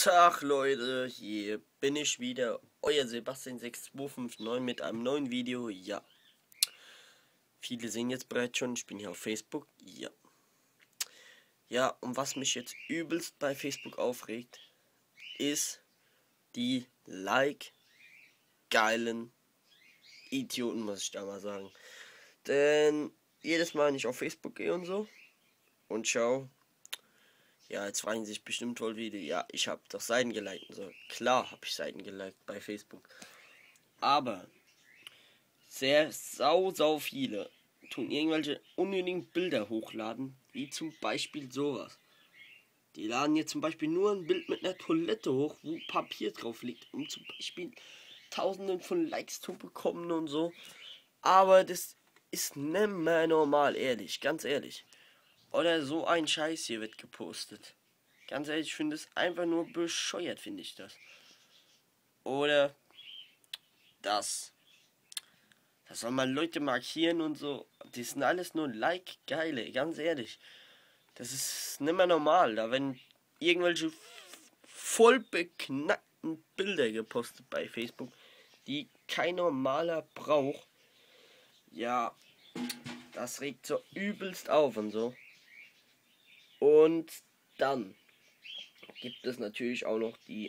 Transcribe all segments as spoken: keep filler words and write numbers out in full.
Tag Leute, hier bin ich wieder, euer Sebastian sechs zwei fünf neun mit einem neuen Video. Ja, viele sehen jetzt bereits schon, ich bin hier auf Facebook. Ja, ja, und was mich jetzt übelst bei Facebook aufregt, ist die like geilen Idioten, muss ich da mal sagen. Denn jedes Mal, wenn ich auf Facebook gehe und so und schau, ja, jetzt fragen sich bestimmt wohl wieder, ja, ich habe doch Seiten geliked. So, klar habe ich Seiten geliked bei Facebook. Aber sehr sau, sau viele tun irgendwelche unnötigen Bilder hochladen, wie zum Beispiel sowas. Die laden jetzt zum Beispiel nur ein Bild mit einer Toilette hoch, wo Papier drauf liegt, um zum Beispiel Tausenden von Likes zu bekommen und so. Aber das ist nicht mehr normal, ehrlich, ganz ehrlich. Oder so ein Scheiß hier wird gepostet. Ganz ehrlich, ich finde es einfach nur bescheuert, finde ich das. Oder das. Das soll mal Leute markieren und so. Die sind alles nur Like-Geile, ganz ehrlich. Das ist nicht mehr normal. Da werden irgendwelche voll beknackten Bilder gepostet bei Facebook, die kein normaler braucht. Ja, das regt so übelst auf und so. Und dann gibt es natürlich auch noch die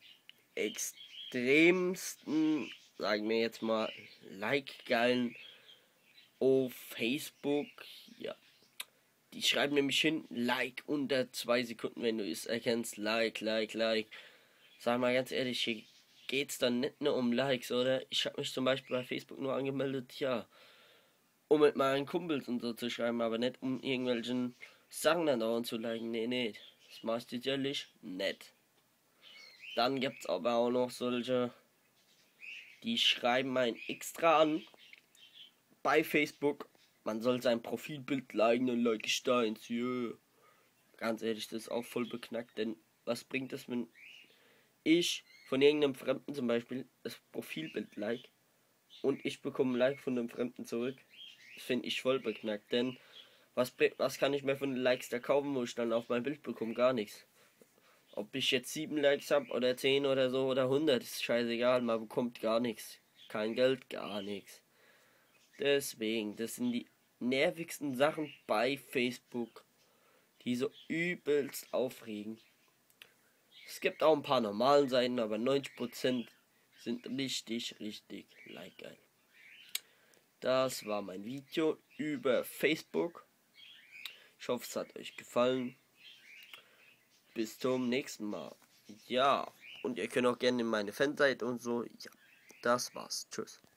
extremsten, sagen wir jetzt mal, like-geilen auf Facebook. Ja, die schreiben nämlich hin, like unter zwei Sekunden, wenn du es erkennst. Like, like, like. Sag mal ganz ehrlich, hier geht's dann nicht nur um Likes, oder? Ich habe mich zum Beispiel bei Facebook nur angemeldet, ja, um mit meinen Kumpels und so zu schreiben, aber nicht um irgendwelchen Sachen dann dauernd zu liken. Nee, nee, das mach ich sicherlich nicht. Dann gibt's aber auch noch solche, die schreiben einen extra an bei Facebook, man soll sein Profilbild liken und like ich deins. Yeah. Ganz ehrlich, das ist auch voll beknackt, denn was bringt es, wenn ich von irgendeinem Fremden zum Beispiel das Profilbild like und ich bekomme ein Like von einem Fremden zurück? Das finde ich voll beknackt, denn was, was kann ich mir von den Likes da kaufen, wo ich dann auf mein Bild bekomme? Gar nichts. Ob ich jetzt sieben Likes habe oder zehn oder so oder hundert, ist scheißegal, man bekommt gar nichts. Kein Geld, gar nichts. Deswegen, das sind die nervigsten Sachen bei Facebook, die so übelst aufregen. Es gibt auch ein paar normalen Seiten, aber neunzig Prozent sind richtig, richtig like geil. Das war mein Video über Facebook. Ich hoffe, es hat euch gefallen. Bis zum nächsten Mal. Ja, und ihr könnt auch gerne in meine Fanseite und so. Ja, das war's. Tschüss.